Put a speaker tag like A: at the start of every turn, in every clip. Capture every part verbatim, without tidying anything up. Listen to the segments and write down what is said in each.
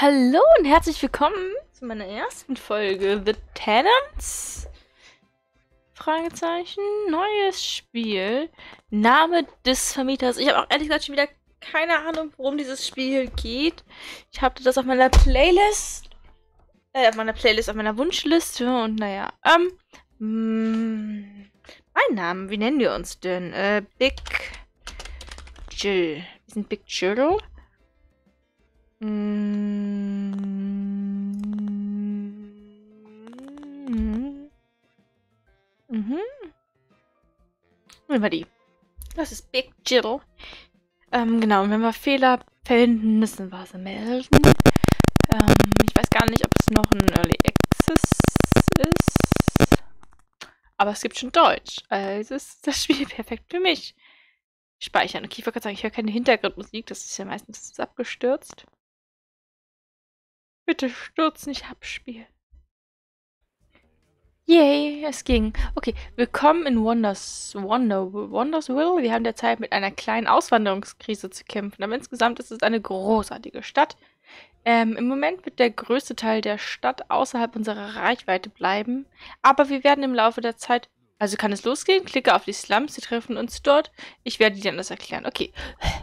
A: Hallo und herzlich willkommen zu meiner ersten Folge The Tenants? Fragezeichen, neues Spiel, Name des Vermieters. Ich habe auch ehrlich gesagt schon wieder keine Ahnung, worum dieses Spiel geht. Ich habe das auf meiner Playlist, äh, auf meiner Playlist, auf meiner Wunschliste und naja, ähm, mh, mein Name, wie nennen wir uns denn? Äh, Big Jill. Wir sind Big Jill. Mhm. Mhm. Nehmen wir die. Das ist Big Jill. Ähm, genau, und wenn wir Fehler finden, müssen wir sie melden. Ähm, ich weiß gar nicht, ob es noch ein Early Access ist. Aber es gibt schon Deutsch. Also ist das Spiel perfekt für mich. Speichern. Okay, ich wollte gerade sagen, ich höre keine Hintergrundmusik. Das ist ja meistens abgestürzt. Bitte stürz nicht ab, Spiel. Yay, es ging. Okay, willkommen in Wonders, Wonder, Wondersville. Wir haben derzeit mit einer kleinen Auswanderungskrise zu kämpfen, aber insgesamt ist es eine großartige Stadt. Ähm, im Moment wird der größte Teil der Stadt außerhalb unserer Reichweite bleiben, aber wir werden im Laufe der Zeit... Also kann es losgehen? Klicke auf die Slums, sie treffen uns dort. Ich werde dir das erklären. Okay.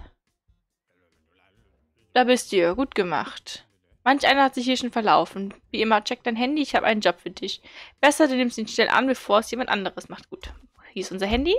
A: Da bist du ja. Gut gemacht. Manch einer hat sich hier schon verlaufen. Wie immer, check dein Handy, ich habe einen Job für dich. Besser, du nimmst ihn schnell an, bevor es jemand anderes macht. Gut. Hier ist unser Handy.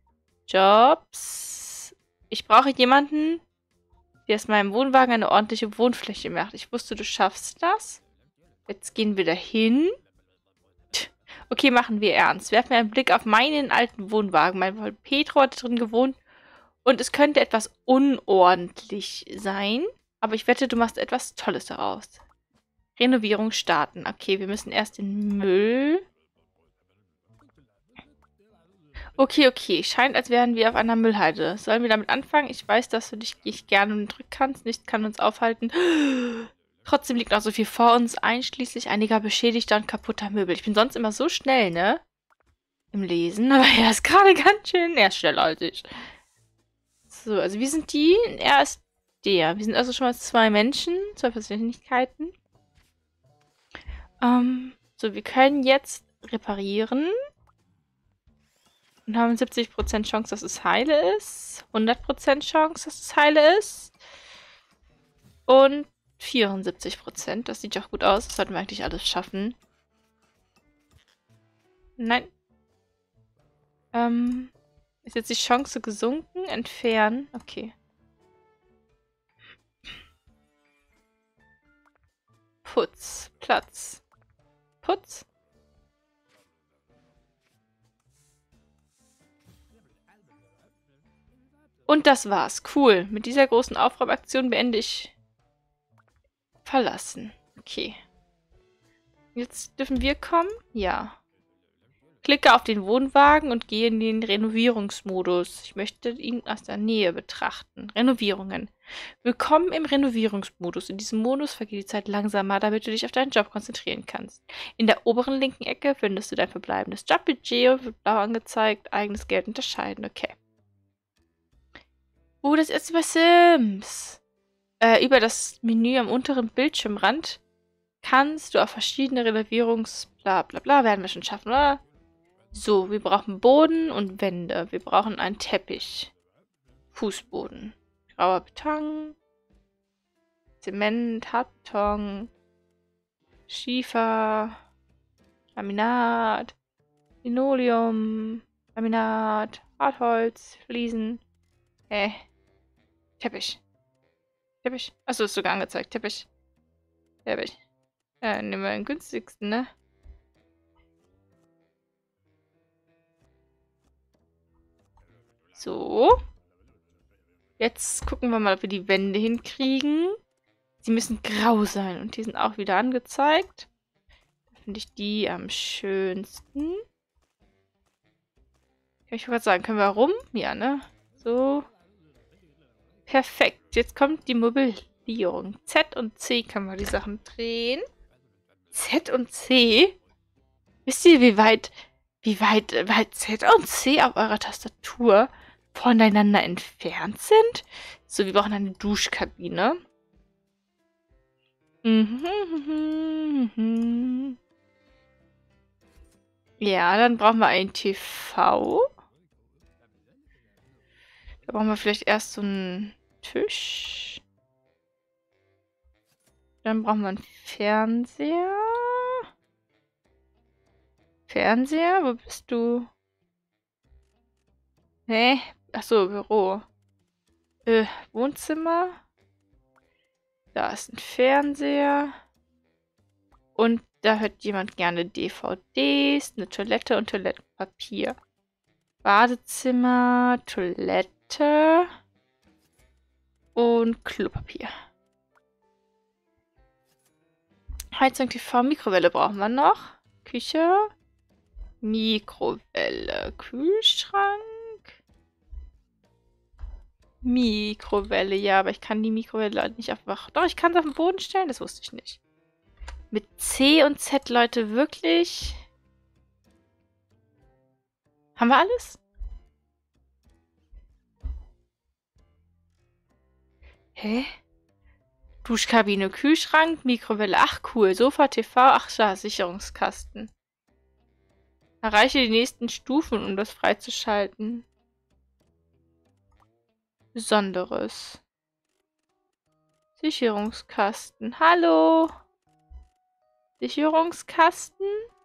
A: Jobs. Ich brauche jemanden, der aus meinem Wohnwagen eine ordentliche Wohnfläche macht. Ich wusste, du schaffst das. Jetzt gehen wir dahin. Okay, machen wir ernst. Werfen wir einen Blick auf meinen alten Wohnwagen. Mein Petro hat drin gewohnt und es könnte etwas unordentlich sein. Aber ich wette, du machst etwas Tolles daraus. Renovierung starten. Okay, wir müssen erst den Müll... Okay, okay. Scheint, als wären wir auf einer Müllhalde. Sollen wir damit anfangen? Ich weiß, dass du dich nicht gerne drücken kannst. Nichts kann uns aufhalten. Trotzdem liegt noch so viel vor uns, einschließlich einiger beschädigter und kaputter Möbel. Ich bin sonst immer so schnell, ne? Im Lesen. Aber er ist gerade ganz schön... Er ist schneller als ich. So, also wir sind die. Er ist der. Wir sind also schon mal zwei Menschen. Zwei Persönlichkeiten. Ähm, so, wir können jetzt reparieren. Und haben siebzig Prozent Chance, dass es heile ist. hundert Prozent Chance, dass es heile ist. Und vierundsiebzig Prozent. Das sieht doch gut aus. Das sollten wir eigentlich alles schaffen. Nein. Ähm, ist jetzt die Chance gesunken? Entfernen. Okay. Putz. Platz. Putz. Und das war's. Cool. Mit dieser großen Aufräumaktion beende ich... Verlassen. Okay. Jetzt dürfen wir kommen? Ja. Klicke auf den Wohnwagen und gehe in den Renovierungsmodus. Ich möchte ihn aus der Nähe betrachten. Renovierungen. Willkommen im Renovierungsmodus. In diesem Modus vergeht die Zeit langsamer, damit du dich auf deinen Job konzentrieren kannst. In der oberen linken Ecke findest du dein verbleibendes Jobbudget und wird blau angezeigt. Eigenes Geld unterscheiden. Okay. Oh, das ist bei Sims. Äh, über das Menü am unteren Bildschirmrand kannst du auf verschiedene Renovierungs... Bla bla bla, werden wir schon schaffen, oder? So, wir brauchen Boden und Wände. Wir brauchen einen Teppich. Fußboden. Grauer Beton. Zement, Hartbeton. Schiefer. Laminat. Linoleum. Laminat. Hartholz. Fliesen. Äh. Teppich. Teppich. Achso, ist sogar angezeigt. Teppich. Teppich. Ja, nehmen wir den günstigsten, ne? So. Jetzt gucken wir mal, ob wir die Wände hinkriegen. Sie müssen grau sein. Und die sind auch wieder angezeigt. Da finde ich die am schönsten. Ja, ich wollte gerade sagen, können wir rum? Ja, ne? So. Perfekt. Jetzt kommt die Mobilierung. Z und C können wir die Sachen drehen. Z und C? Wisst ihr, wie weit, wie weit, weit Z und C auf eurer Tastatur voneinander entfernt sind? So, wir brauchen eine Duschkabine. Mhm. Ja, dann brauchen wir ein T V. Da brauchen wir vielleicht erst so einen Tisch. Dann brauchen wir einen Fernseher. Fernseher? Wo bist du? Hä? Achso, Büro. Äh, Wohnzimmer. Da ist ein Fernseher. Und da hört jemand gerne D V Ds, eine Toilette und Toilettenpapier. Badezimmer, Toilette und Klopapier. Heizung, T V, Mikrowelle brauchen wir noch. Küche, Mikrowelle, Kühlschrank. Mikrowelle, ja, aber ich kann die Mikrowelle nicht einfach... Doch, ich kann es auf den Boden stellen, das wusste ich nicht. Mit C und Z, Leute, wirklich? Haben wir alles? Hä? Duschkabine, Kühlschrank, Mikrowelle. Ach, cool. Sofa, T V. Ach, ja, Sicherungskasten. Erreiche die nächsten Stufen, um das freizuschalten. Besonderes. Sicherungskasten. Hallo? Sicherungskasten?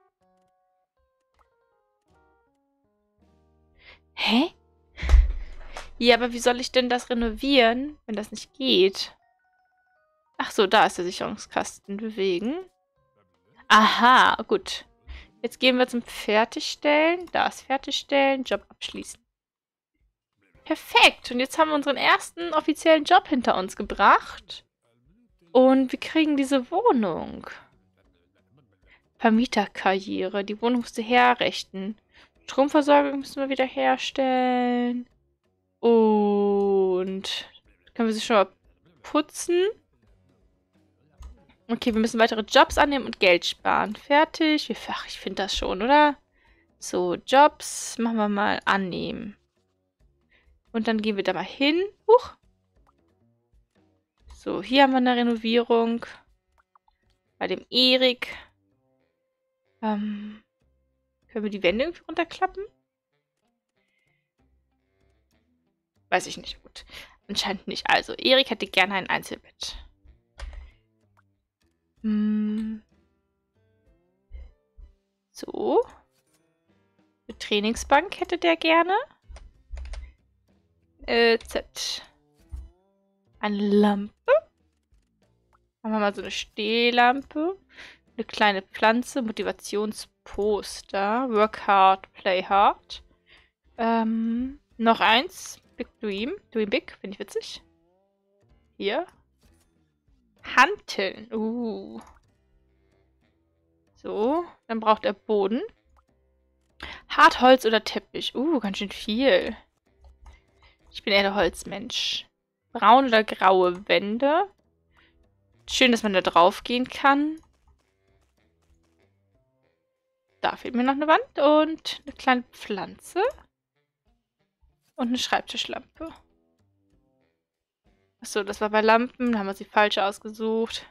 A: Hä? Ja, aber wie soll ich denn das renovieren, wenn das nicht geht? Ach so, da ist der Sicherungskasten. Bewegen. Aha, gut. Jetzt gehen wir zum Fertigstellen. Da ist Fertigstellen. Job abschließen. Perfekt. Und jetzt haben wir unseren ersten offiziellen Job hinter uns gebracht. Und wir kriegen diese Wohnung. Vermieterkarriere. Die Wohnung musste herrichten. Stromversorgung müssen wir wieder herstellen. Und können wir sie schon mal putzen. Okay, wir müssen weitere Jobs annehmen und Geld sparen. Fertig. Ach, ich finde das schon, oder? So, Jobs machen wir mal annehmen. Und dann gehen wir da mal hin. Huch. So, hier haben wir eine Renovierung. Bei dem Erik. Ähm, können wir die Wände irgendwie runterklappen? Weiß ich nicht. Gut. Anscheinend nicht. Also, Erik hätte gerne ein Einzelbett. Hm. So. Eine Trainingsbank hätte der gerne. Äh, Z. Eine Lampe. Machen wir mal so eine Stehlampe. Eine kleine Pflanze. Motivationsposter. Work hard, play hard. Ähm, noch eins. Big Dream. Dream Big. Finde ich witzig. Hier. Hanteln. Uh. So. Dann braucht er Boden. Hartholz oder Teppich. Uh, ganz schön viel. Ich bin eher der Holzmensch. Braun oder graue Wände. Schön, dass man da drauf gehen kann. Da fehlt mir noch eine Wand und eine kleine Pflanze. Und eine Schreibtischlampe. Achso, das war bei Lampen. Da haben wir sie falsch ausgesucht.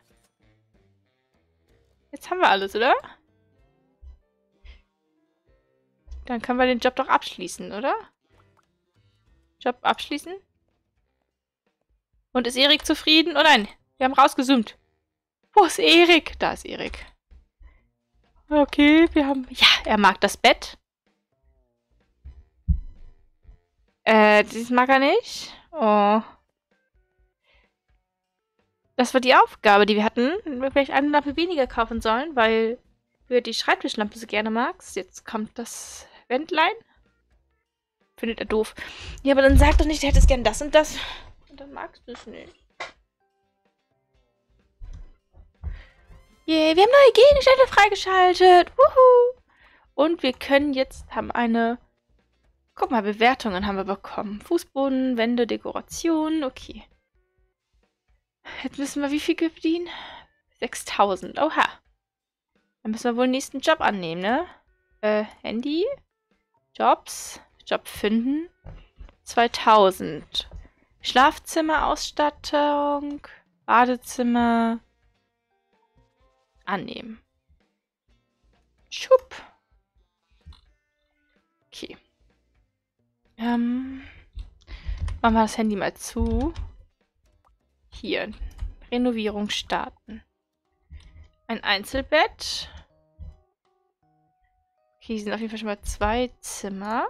A: Jetzt haben wir alles, oder? Dann können wir den Job doch abschließen, oder? Job abschließen. Und ist Erik zufrieden? Oh nein, wir haben rausgezoomt. Wo ist Erik? Da ist Erik. Okay, wir haben... Ja, er mag das Bett. Äh, das mag er nicht. Oh. Das war die Aufgabe, die wir hatten. Wir vielleicht eine Lampe weniger kaufen sollen, weil du die Schreibtischlampe so gerne magst. Jetzt kommt das Wändlein. Findet er doof. Ja, aber dann sag doch nicht, du hättest gern das und das. Und dann magst du es nicht. Yay, wir haben neue Gegenstände freigeschaltet. Wuhu. Und wir können jetzt, haben eine... Guck mal, Bewertungen haben wir bekommen. Fußboden, Wände, Dekoration. Okay. Jetzt müssen wir wie viel verdienen? sechstausend. Oha. Dann müssen wir wohl den nächsten Job annehmen, ne? Äh, Handy. Jobs. Job finden. zweitausend. Schlafzimmerausstattung. Badezimmer. annehmen. Schupp. Okay. Ähm, machen wir das Handy mal zu. Hier. Renovierung starten. Ein Einzelbett. Okay, hier sind auf jeden Fall schon mal zwei Zimmer,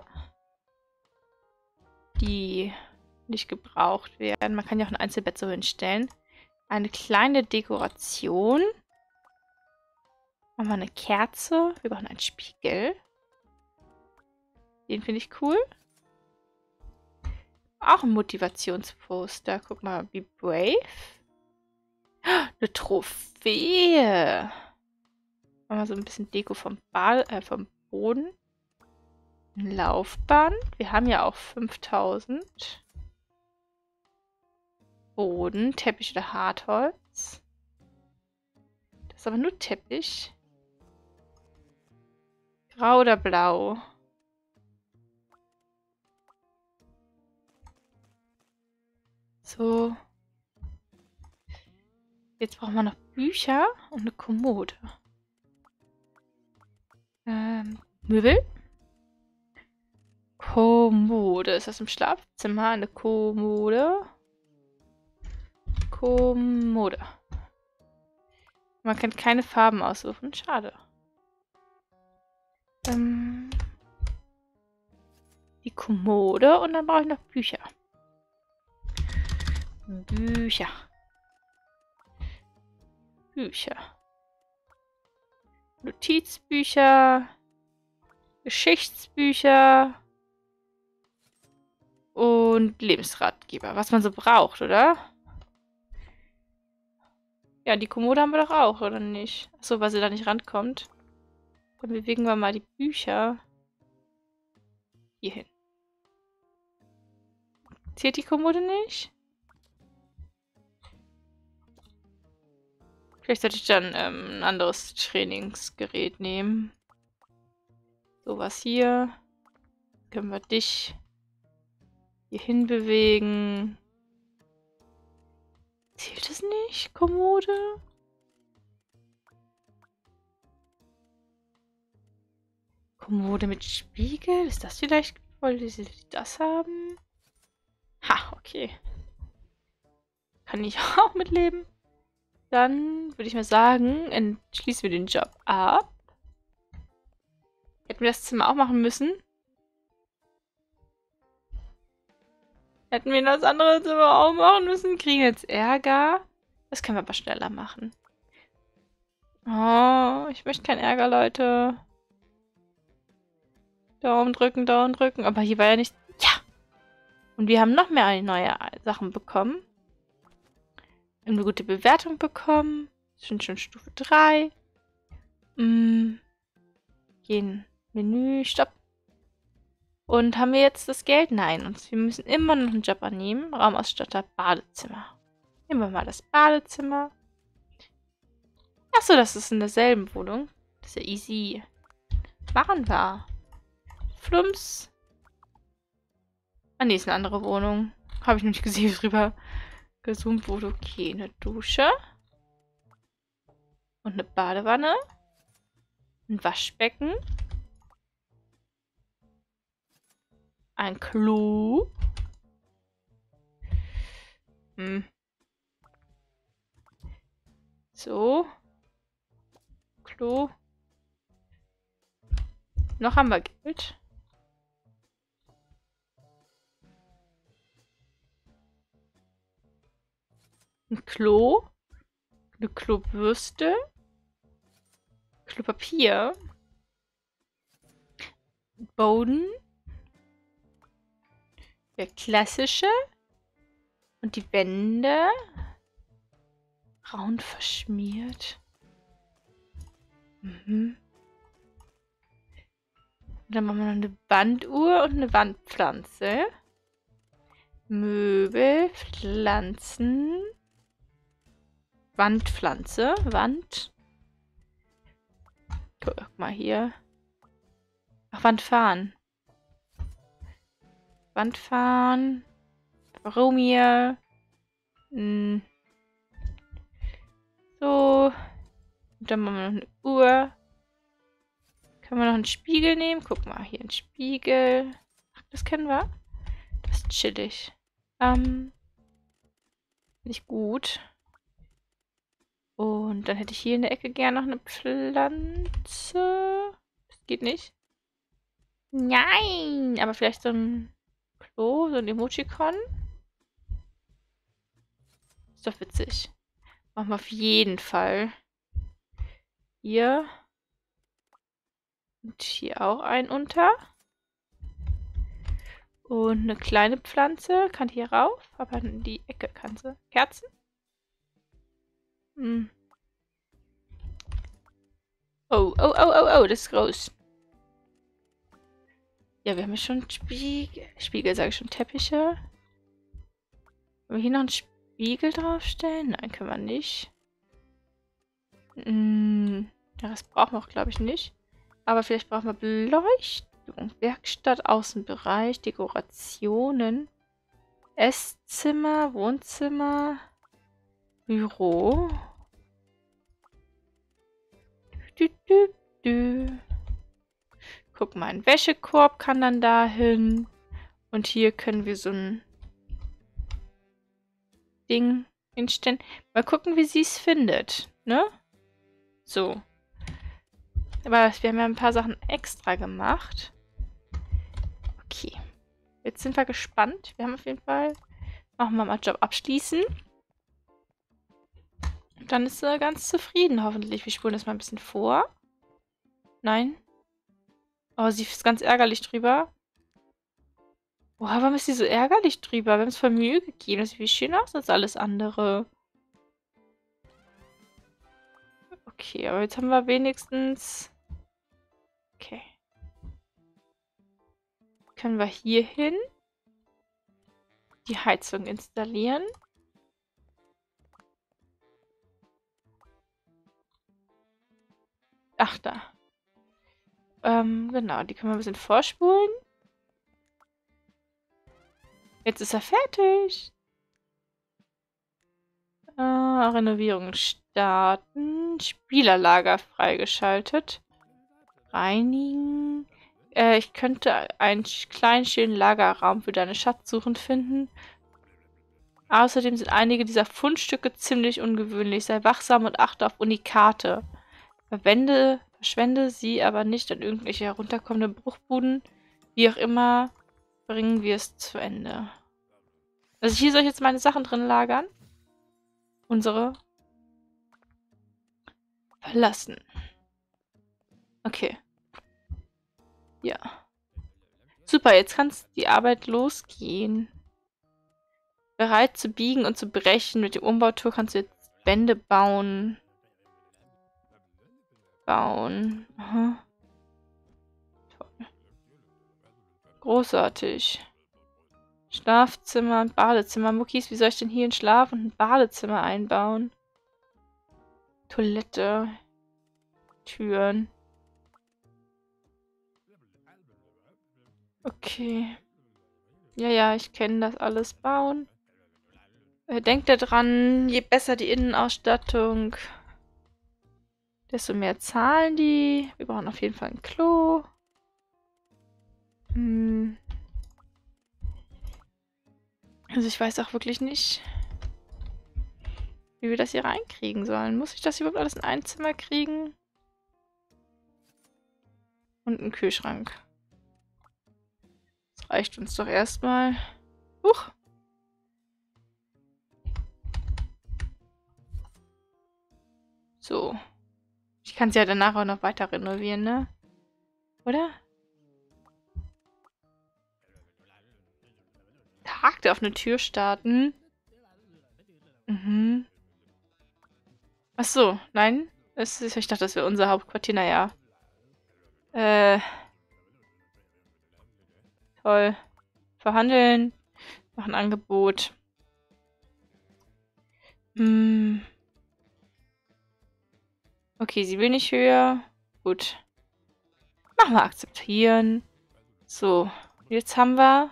A: die nicht gebraucht werden. Man kann ja auch ein Einzelbett so hinstellen. Eine kleine Dekoration. Machen wir eine Kerze. Wir brauchen einen Spiegel. Den finde ich cool. Auch ein Motivationsposter. Guck mal, be brave. Eine Trophäe. Machen wir so ein bisschen Deko vom, Ball, äh, vom Boden. Ein Laufband. Wir haben ja auch fünftausend. Boden, Teppich oder Hartholz. Das ist aber nur Teppich. Grau oder blau? So. Jetzt brauchen wir noch Bücher und eine Kommode. Ähm, Möbel. Kommode. Ist das im Schlafzimmer? Eine Kommode. Kommode. Man kann keine Farben aussuchen. Schade. Ähm, die Kommode und dann brauche ich noch Bücher. Bücher. Bücher. Notizbücher. Geschichtsbücher. Und Lebensratgeber. Was man so braucht, oder? Ja, die Kommode haben wir doch auch, oder nicht? Achso, weil sie da nicht rankommt. Dann bewegen wir mal die Bücher hier hin. Zählt die Kommode nicht? Vielleicht sollte ich dann ähm, ein anderes Trainingsgerät nehmen. Sowas hier. Können wir dich hier hin bewegen. Zählt es nicht? Kommode? Kommode mit Spiegel? Ist das vielleicht... Wollte sie das haben? Ha, okay. Kann ich auch mitleben. Dann würde ich mal sagen, entschließen wir den Job ab. Hätten wir das Zimmer auch machen müssen? Hätten wir das andere Zimmer auch machen müssen? Kriegen wir jetzt Ärger? Das können wir aber schneller machen. Oh, ich möchte keinen Ärger, Leute. Daumen drücken, Daumen drücken. Aber hier war ja nicht... Ja! Und wir haben noch mehr neue Sachen bekommen. Wir haben eine gute Bewertung bekommen. Sind schon Stufe drei. Mm. Gehen. Menü, Stopp. Und haben wir jetzt das Geld? Nein. Und wir müssen immer noch einen Job annehmen. Raumausstatter, Badezimmer. Nehmen wir mal das Badezimmer. Achso, das ist in derselben Wohnung. Das ist ja easy. Machen wir. Flums. Ah, nee, ist eine andere Wohnung. Habe ich noch nicht gesehen, wie es rüber gezoomt wurde. Okay, eine Dusche. Und eine Badewanne. Ein Waschbecken. Ein Klo. Hm. So. Klo. Noch haben wir Geld. Ein Klo. Eine Klobürste. Klopapier. Boden. Der klassische. Und die Wände. Braun verschmiert. Mhm. Und dann machen wir noch eine Wanduhr und eine Wandpflanze. Möbel, Pflanzen. Wandpflanze. Wand. Guck mal hier. Ach, Wandfahren. Wandfahren. Warum hier? Hm. So. Und dann machen wir noch eine Uhr. Können wir noch einen Spiegel nehmen? Guck mal, hier ein Spiegel. Ach, das kennen wir. Das ist chillig. Ähm. Finde ich gut. Und dann hätte ich hier in der Ecke gerne noch eine Pflanze. Das geht nicht. Nein! Aber vielleicht so ein Klo, so ein Emojicon. Ist doch witzig. Machen wir auf jeden Fall. Hier. Und hier auch ein unter. Und eine kleine Pflanze kann hier rauf, aber in die Ecke kann sie. Kerzen? Hm. Oh, oh, oh, oh, oh, das ist groß. Ja, wir haben ja schon Spiegel. Spiegel, sage ich schon, Teppiche. Können wir hier noch einen Spiegel draufstellen? Nein, können wir nicht. Hm, das brauchen wir auch, glaube ich, nicht. Aber vielleicht brauchen wir Beleuchtung. Werkstatt, Außenbereich, Dekorationen. Esszimmer, Wohnzimmer, Büro. Du, du, du. Guck mal, ein Wäschekorb kann dann dahin. Und hier können wir so ein Ding hinstellen. Mal gucken, wie sie es findet, ne? So. Aber wir haben ja ein paar Sachen extra gemacht. Okay. Jetzt sind wir gespannt. Wir haben auf jeden Fall... Machen wir mal Job abschließen. Und dann ist er ganz zufrieden, hoffentlich. Wir spulen das mal ein bisschen vor. Nein. Oh, sie ist ganz ärgerlich drüber. Oh, warum ist sie so ärgerlich drüber? Wir haben es voll Mühe gegeben. Das sieht viel schöner aus als alles andere. Okay, aber jetzt haben wir wenigstens... Okay. Können wir hier hin die Heizung installieren. Ach, da. Ähm, genau, die können wir ein bisschen vorspulen. Jetzt ist er fertig. Äh, Renovierung starten. Spielerlager freigeschaltet. Reinigen. Äh, ich könnte einen kleinen, schönen Lagerraum für deine Schatzsuchen finden. Außerdem sind einige dieser Fundstücke ziemlich ungewöhnlich. Sei wachsam und achte auf Unikate. Verwende, verschwende sie aber nicht an irgendwelche herunterkommenden Bruchbuden. Wie auch immer, bringen wir es zu Ende. Also hier soll ich jetzt meine Sachen drin lagern. Unsere. Verlassen. Okay. Ja. Super, jetzt kann die Arbeit losgehen. Bereit zu biegen und zu brechen. Mit dem Umbautool kannst du jetzt Wände bauen. Bauen. Aha. Toll. Großartig. Schlafzimmer und Badezimmer. Muckis, wie soll ich denn hier ein Schlaf- und ein Badezimmer einbauen? Toilette. Türen. Okay. Ja, ja, ich kenne das alles. Bauen. Äh, denkt daran, je besser die Innenausstattung, desto mehr zahlen die. Wir brauchen auf jeden Fall ein Klo. Hm. Also ich weiß auch wirklich nicht, wie wir das hier reinkriegen sollen. Muss ich das überhaupt alles in ein Zimmer kriegen? Und einen Kühlschrank. Das reicht uns doch erstmal. Huch. So. Ich kann sie ja danach auch noch weiter renovieren, ne? Oder? Tag auf eine Tür starten. Mhm. Ach so, nein. Das ist, ich dachte, das wäre unser Hauptquartier. Naja. Äh. Toll. Verhandeln. Mach ein Angebot. Hm. Okay, sie will nicht höher. Gut. Machen wir akzeptieren. So. Jetzt haben wir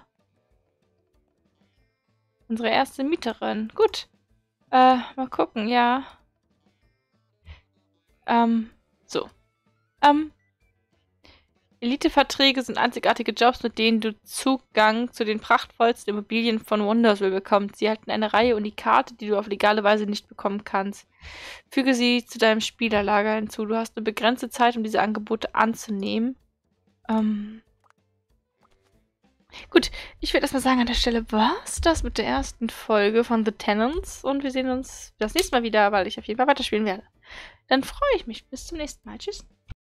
A: unsere erste Mieterin. Gut. Äh, mal gucken, ja. Ähm, so. Ähm, Elite-Verträge sind einzigartige Jobs, mit denen du Zugang zu den prachtvollsten Immobilien von Wondersville bekommst. Sie halten eine Reihe Unikate, die du auf legale Weise nicht bekommen kannst. Füge sie zu deinem Spielerlager hinzu. Du hast eine begrenzte Zeit, um diese Angebote anzunehmen. Ähm... Gut, ich würde erstmal sagen, an der Stelle war's das mit der ersten Folge von The Tenants und wir sehen uns das nächste Mal wieder, weil ich auf jeden Fall weiterspielen werde. Dann freue ich mich. Bis zum nächsten Mal. Tschüss.